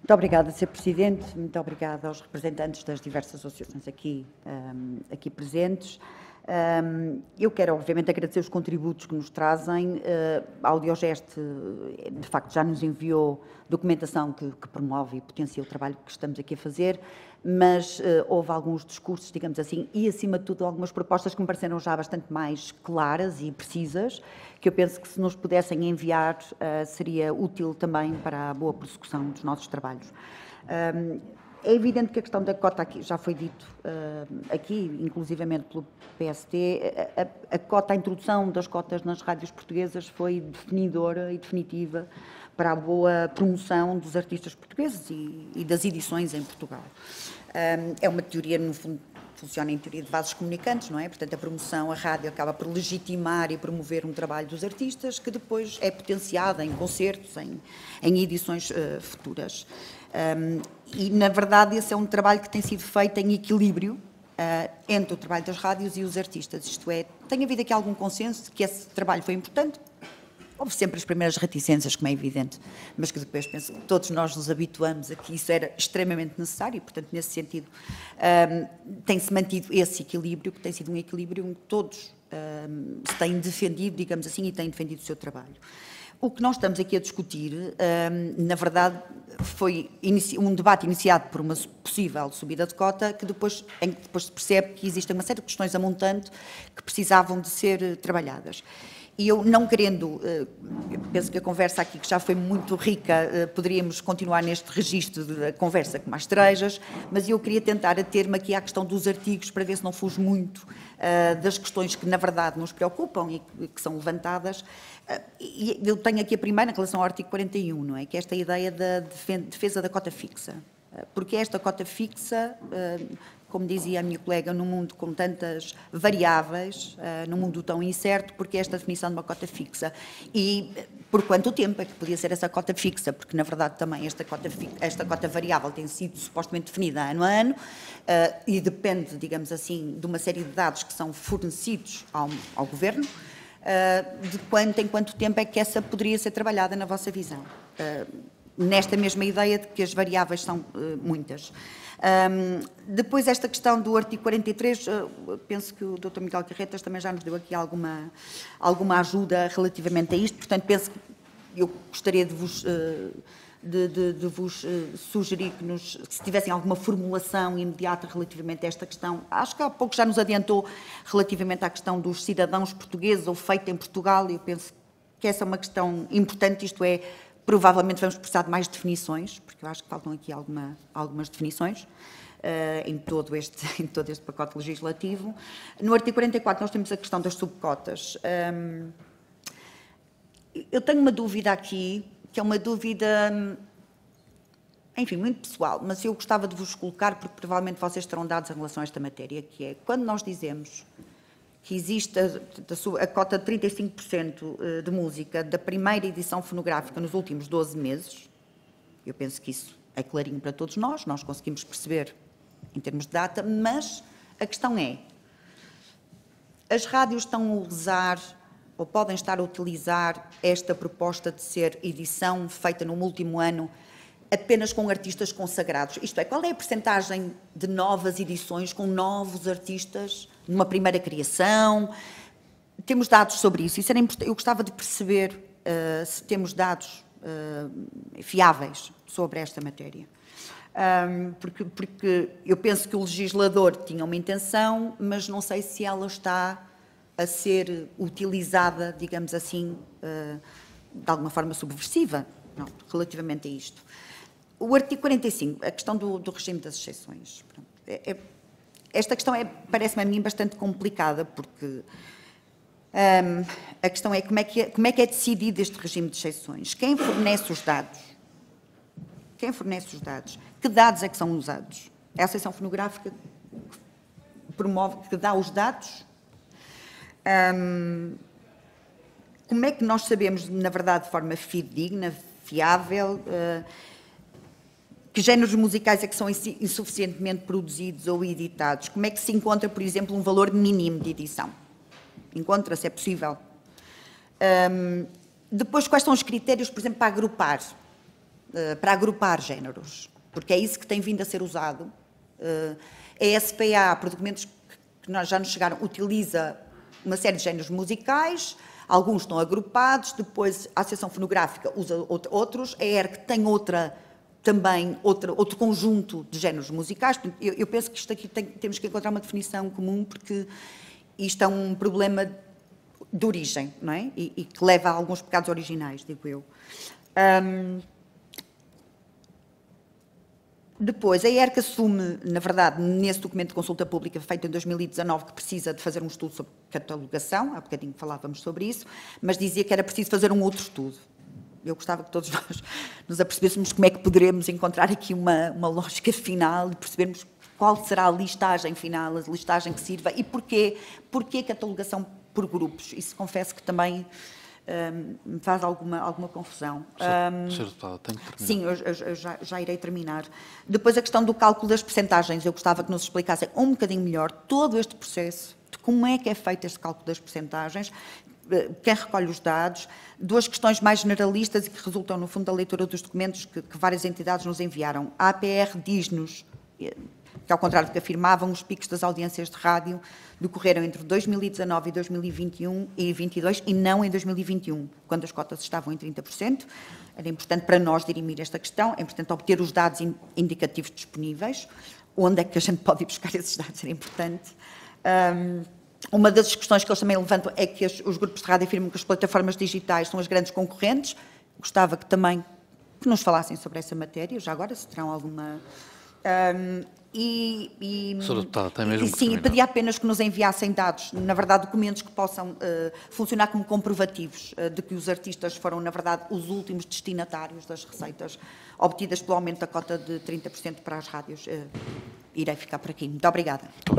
Muito obrigada, Sr. Presidente. Muito obrigada aos representantes das diversas associações aqui presentes. Eu quero, obviamente, agradecer os contributos que nos trazem. A Audiogest, de facto, já nos enviou documentação que promove e potencia o trabalho que estamos aqui a fazer, mas houve alguns discursos, digamos assim, e, acima de tudo, algumas propostas que me pareceram já bastante mais claras e precisas, que eu penso que, se nos pudessem enviar, seria útil também para a boa prossecução dos nossos trabalhos. É evidente que a questão da cota, aqui já foi dito aqui, inclusivamente pelo PST, a cota, a introdução das cotas nas rádios portuguesas foi definidora e definitiva para a boa promoção dos artistas portugueses e das edições em Portugal. É uma teoria, no fundo, funciona em teoria de vasos comunicantes, não é? Portanto, a promoção, a rádio acaba por legitimar e promover um trabalho dos artistas que depois é potenciado em concertos, em edições futuras. E, na verdade, esse é um trabalho que tem sido feito em equilíbrio entre o trabalho das rádios e os artistas. Isto é, tem havido aqui algum consenso de que esse trabalho foi importante. Houve sempre as primeiras reticências, como é evidente, mas que depois penso que todos nós nos habituamos a que isso era extremamente necessário e, portanto, nesse sentido, tem-se mantido esse equilíbrio, que tem sido um equilíbrio em que todos se têm defendido, digamos assim, e têm defendido o seu trabalho. O que nós estamos aqui a discutir, na verdade, foi um debate iniciado por uma possível subida de cota, em que depois se percebe que existem uma série de questões a montante que precisavam de ser trabalhadas. E eu, não querendo, penso que a conversa aqui, que já foi muito rica, poderíamos continuar neste registro da conversa com mais cerejas, mas eu queria tentar ater-me aqui à questão dos artigos, para ver se não fujo muito das questões que, na verdade, nos preocupam e que são levantadas. E eu tenho aqui a primeira, em relação ao artigo 41, não é? Que é esta ideia da defesa da cota fixa. Porque esta cota fixa, como dizia a minha colega, num mundo com tantas variáveis, num mundo tão incerto, porque esta definição de uma cota fixa? E por quanto tempo é que podia ser essa cota fixa? Porque, na verdade, também esta cota variável tem sido supostamente definida ano a ano e depende, digamos assim, de uma série de dados que são fornecidos ao Governo. Em quanto tempo é que essa poderia ser trabalhada, na vossa visão? Nesta mesma ideia de que as variáveis são muitas. Depois, esta questão do artigo 43, penso que o Dr. Miguel Carretas também já nos deu aqui alguma ajuda relativamente a isto, portanto, penso que eu gostaria de vos sugerir que se tivessem alguma formulação imediata relativamente a esta questão. Acho que há pouco já nos adiantou relativamente à questão dos cidadãos portugueses ou feito em Portugal, e eu penso que essa é uma questão importante, isto é, provavelmente vamos precisar de mais definições, porque eu acho que faltam aqui algumas definições em todo este pacote legislativo. No artigo 44 nós temos a questão das subcotas. Eu tenho uma dúvida aqui, que é uma dúvida, enfim, muito pessoal, mas eu gostava de vos colocar, porque provavelmente vocês terão dados em relação a esta matéria, que é, quando nós dizemos que existe a cota de 35% de música da primeira edição fonográfica nos últimos 12 meses, eu penso que isso é clarinho para todos nós conseguimos perceber em termos de data, mas a questão é, as rádios estão a usar ou podem estar a utilizar esta proposta de ser edição feita no último ano apenas com artistas consagrados? Isto é, qual é a percentagem de novas edições com novos artistas numa primeira criação? Temos dados sobre isso? Isso era importante. Eu gostava de perceber se temos dados fiáveis sobre esta matéria. Porque eu penso que o legislador tinha uma intenção, mas não sei se ela está a ser utilizada, digamos assim, de alguma forma subversiva, não, relativamente a isto. O artigo 45, a questão do regime das exceções. Esta questão parece-me a mim bastante complicada, porque a questão é como é que é decidido este regime de exceções? Quem fornece os dados? Quem fornece os dados? Que dados é que são usados? É a Associação Fonográfica que promove, que dá os dados? Como é que nós sabemos, na verdade, de forma fidedigna, fiável, que géneros musicais é que são insuficientemente produzidos ou editados? Como é que se encontra, por exemplo, um valor mínimo de edição? Encontra-se, é possível. Depois, quais são os critérios, por exemplo, para agrupar? para agrupar géneros, porque é isso que tem vindo a ser usado. A SPA, por documentos que já nos chegaram, utiliza uma série de géneros musicais, alguns estão agrupados, depois a Associação Fonográfica usa outros, a ERC tem outro conjunto de géneros musicais. Eu penso que isto aqui temos que encontrar uma definição comum, porque isto é um problema de origem, não é? E que leva a alguns pecados originais, digo eu. Depois, a ERC assume, na verdade, nesse documento de consulta pública feito em 2019, que precisa de fazer um estudo sobre catalogação, há bocadinho falávamos sobre isso, mas dizia que era preciso fazer um outro estudo. Eu gostava que todos nós nos apercebêssemos como é que poderemos encontrar aqui uma lógica final, de percebermos qual será a listagem final, a listagem que sirva e porquê catalogação por grupos. Isso confesso que também me faz alguma confusão. Sr. Deputada, tenho que terminar. Sim, eu já irei terminar. Depois a questão do cálculo das percentagens, eu gostava que nos explicassem um bocadinho melhor todo este processo, de como é que é feito este cálculo das percentagens, quem recolhe os dados, duas questões mais generalistas e que resultam, no fundo, da leitura dos documentos que várias entidades nos enviaram. A APR diz-nos que, ao contrário do que afirmavam, os picos das audiências de rádio decorreram entre 2019 e 2021 e 2022 e não em 2021, quando as cotas estavam em 30%. Era importante para nós dirimir esta questão, é importante obter os dados indicativos disponíveis. Onde é que a gente pode ir buscar esses dados? Era importante. Uma das questões que eles também levantam é que os grupos de rádio afirmam que as plataformas digitais são as grandes concorrentes. Gostava que também nos falassem sobre essa matéria, já agora, se terão alguma... Sr. Deputada, tem mesmo que sim, terminar. pedia apenas que nos enviassem dados, na verdade, documentos que possam funcionar como comprovativos de que os artistas foram, na verdade, os últimos destinatários das receitas obtidas pelo aumento da cota de 30% para as rádios. Irei ficar por aqui. Muito obrigada.